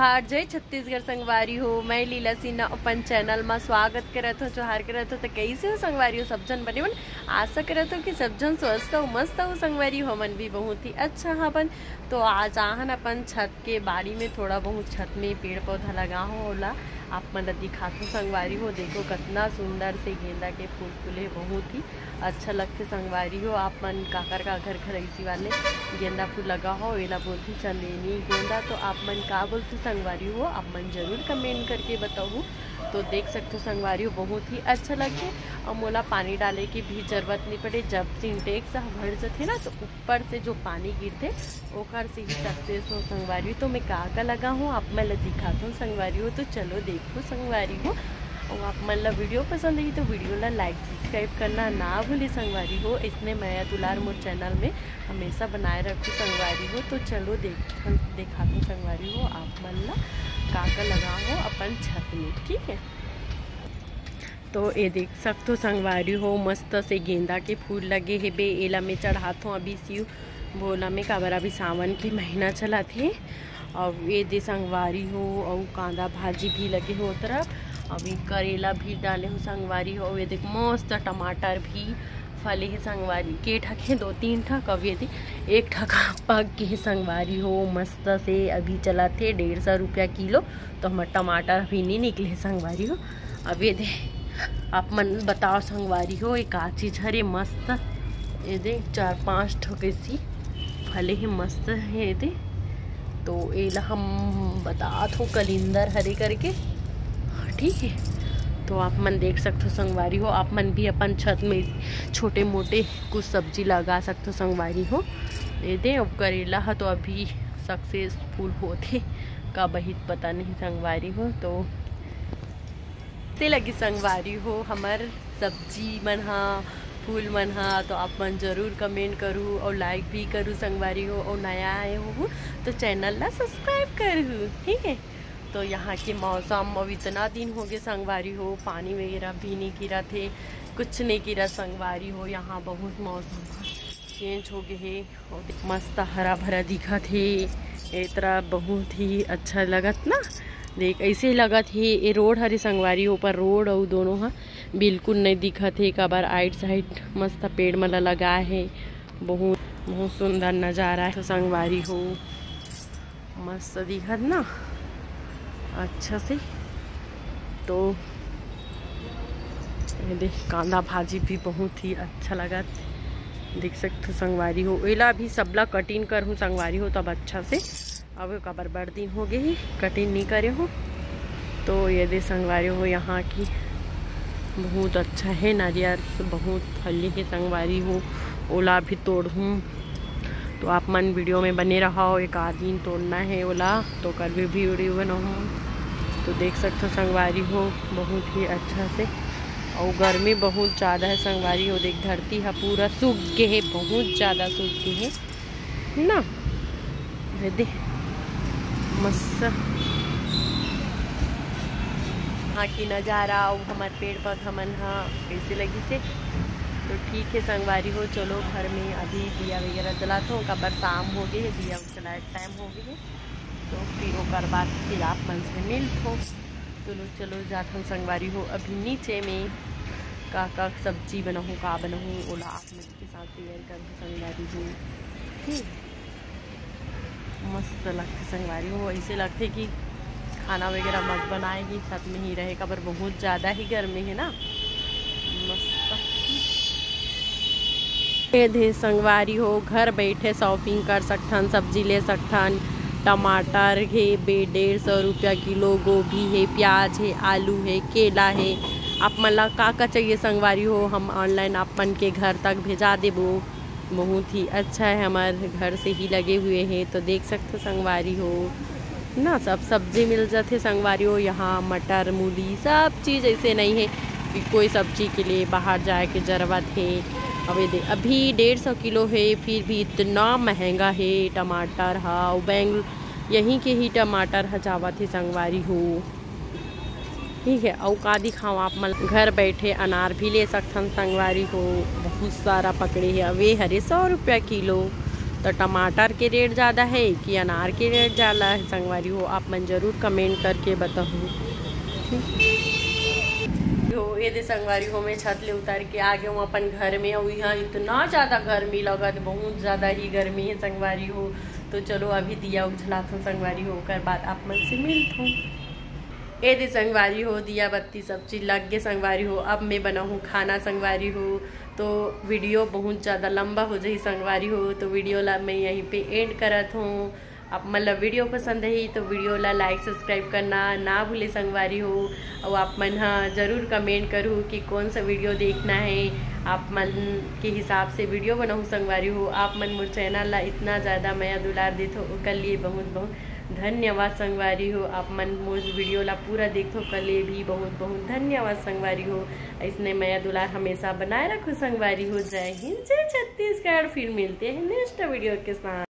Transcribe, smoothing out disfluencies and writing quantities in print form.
हार जय छत्तीसगढ़ संगवारी हो। मैं लीला सिन्हा अपन चैनल में स्वागत करत हो, जोहार करत हो। तो कैसे हो संगवारी हो? सब जन बने मन आशा करत हो कि सब जन स्वस्थ हो, मस्त हो संगवारी हो। मन भी बहुत ही अच्छा हवन। तो आज आहन अपन छत के बाड़ी में थोड़ा बहुत छत में पेड़ पौधा लगा हो ओला आप मन दिखाते संगवारी हो। देखो कितना सुंदर से गेंदा के फूल फूले, बहुत ही अच्छा लगते संगवारी हो। आप मन काकर का घर घरैसी वाले गेंदा फूल लगा हो एला बोलती चलेनी गेंदा। तो आप मन का बोलते संगवारी हो, आप मन जरूर कमेंट करके बताओ। तो देख सकते हो संगवारी हो, बहुत ही अच्छा लगे और मोला पानी डाले की भी जरूरत नहीं पड़े। जब सिंटेक्स भर जाते ना तो ऊपर से जो पानी गिरते ओकर से ही सक्सेस हो संगवारी। तो मैं का लगा हूँ आप मैं दिखाता हूँ संगवारी हो। तो चलो देखो संगवारी हो। और आप मन ला वीडियो पसंद आई तो वीडियो ला लाइक सब्सक्राइब करना ना भूले संगवारी हो। इसने मैं दुलार मोर चैनल में हमेशा बनाए रखूँ संगवारी हो। तो चलो दिखाता हूँ संगवारी हो आप मन ला का लगा हो अपन छत में, ठीक है। तो ये देख सकते हो संगवारी हो, मस्त से गेंदा के फूल लगे है बे। एला में चढ़ाता हूँ अभी शिव बोला में काबर अभी सावन के महीना चला थे। और ये दे संगवारी हो और कांदा भाजी भी लगे हो तरफ। अभी करेला भी डाले हो संगवारी हो। ये देख मस्त टमाटर भी फले है संगवारी के ठक है, 2-3 ठक। अब ये एक ठक पक के संगवारी हो मस्त से। अभी चला थे 150 रुपया किलो। तो हमारे टमाटर अभी नहीं निकले संगवारी हो। अब ये दे आप मन बताओ संगवारी हो एक आ चीज हरे मस्त। ये दे 4-5 ठक ऐसी फले है मस्त है ये दे। तो एला हम बतात हो कलिंदर हरे करके, ठीक है। तो आप मन देख सकते हो संगवारी हो, आप मन भी अपन छत में छोटे मोटे कुछ सब्जी लगा सकते हो संगवारी हो। ये दे अब करेला है तो अभी सक्सेसफुल होते का बहित पता नहीं संगवारी हो। तो से लगी संगवारी हो हमार सब्जी मन हा फूल मन हा। तो आप मन जरूर कमेंट करूँ और लाइक भी करूँ संगवारी हो। और नया आए हो तो चैनल ला सब्सक्राइब करूँ, ठीक है। तो यहाँ के मौसम अब इतना दिन हो गए संगवारी हो, पानी वगैरह भी नहीं गिरा थे, कुछ नहीं गिरा संगवारी हो। यहाँ बहुत मौसम चेंज हो गए है और मस्त हरा भरा दिखा थे। इस तरह बहुत ही अच्छा लगत ना। देख ऐसे लगत है ये रोड हरे संगवारी हो, पर रोड और दोनों हा बिल्कुल नहीं दिखत है। काबर आइट साइड मस्त पेड़ मला लगा है, बहुत बहुत सुंदर नज़ारा है। तो संगवारी हो मस्त दिखत ना अच्छा से। तो ये देख कांदा भाजी भी बहुत ही अच्छा लगा, देख सकते हो संगवारी हो। एला भी सबला कटिंग कर हूँ संगवारी हो तब अच्छा से। अब कबर बड़ दिन हो गए कटिंग नहीं करे हो। तो ये दे संगवारी हो यहाँ की बहुत अच्छा है, नारियल बहुत फली के संगवारी हो। ओला भी तोड़ हूँ तो आप मन वीडियो में बने रहा हो। एक आदमी तोड़ना है ओला तो कर भी वीडियो बनाऊँ। तो देख सकते हो संगवारी हो बहुत ही अच्छा से। और गर्मी बहुत ज़्यादा है संगवारी हो। देख धरती है पूरा सूख गए है, बहुत ज़्यादा सूख गए है ना। दे मस्त यहाँ की नज़ारा और हमारे पेड़ पौधा मन हा कैसे लगी से। तो ठीक है संगवारी हो, चलो घर में अभी दिया वगैरह जलाता हूँ। कबर शाम हो गई है, दिया जलाए टाइम हो गई है। तो फिर वो बाद फिर आप मन से मिलते हो। चलो जाता हूँ संगवारी हो। अभी नीचे में का सब्जी बनाऊँ का बनाऊँ ओला आप मेरे के साथ शेयर कर संगवारी हो, ठीक। मस्त लगते संगवारी हो, ऐसे लगते कि खाना वगैरह मत बनाएगी, छत में ही रहे। कबर बहुत ज़्यादा ही गर्मी है ना। मस्त दे संगवारी हो, घर बैठे शॉपिंग कर सकथन, सब्जी ले सकथन। टमाटर है बे 150 रुपया किलो, गोभी है, प्याज है, आलू है, केला है। आप मन ला का चाहिए संगवारी हो हम ऑनलाइन आप मन के घर तक भेजा देबो। बहुत ही अच्छा है, हमारे घर से ही लगे हुए हैं। तो देख सकते हो संगवारी हो ना, सब सब्जी मिल जाते संगवारी हो। यहाँ मटर मूली सब चीज़ ऐसे नहीं है कि कोई सब्जी के लिए बाहर जाए के ज़रूरत है। अभी 150 किलो है, फिर भी इतना महंगा है टमाटर हा। और यहीं के ही टमाटर हजावत है संगवारी हो, ठीक है। और का दिखाओ आप मन घर बैठे अनार भी ले सकथन संगवारी हो, बहुत सारा पकड़े है। वे हरे 100 रुपया किलो। तो टमाटर के रेट ज़्यादा है कि अनार के रेट ज़्यादा है संगवारी हो, आप मन जरूर कमेंट करके बताओ। हो ये दे संगवारी हो मैं छत ले उतार के आ गया हूँ अपन घर में, और यहाँ इतना ज़्यादा गर्मी लगत, बहुत ज़्यादा ही गर्मी है संगवारी हो। तो चलो अभी दिया उजलात हूँ संगवारी हो, कर बाद आप मन से मिलत हूँ। ए दे संगवारी हो दिया बत्ती सब चीज़ लग गए संगवारी हो। अब मैं बनाऊँ खाना संगवारी हो, तो वीडियो बहुत ज़्यादा लंबा हो जाए संगवारी हो, तो वीडियो ला मैं यहीं पे एंड करत हूँ। आप मतलब वीडियो पसंद है तो वीडियो ला लाइक सब्सक्राइब करना ना भूले संगवारी हो, और आप मन हाँ ज़रूर कमेंट करूँ कि कौन सा वीडियो देखना है, आप मन के हिसाब से वीडियो बनाऊँ संगवारी हो। आप मन मोर चैनल ला इतना ज़्यादा माया दुलार देते हो उसके लिए बहुत बहुत धन्यवाद संगवारी हो। आप मन मोर वीडियो ला पूरा देखो के लिए भी बहुत बहुत धन्यवाद संगवारी हो। इसने माया दुलार हमेशा बनाए रखो संगवारी हो। जय हिंद, जय छत्तीसगढ़। फिर मिलते हैं नेक्स्ट वीडियो के साथ।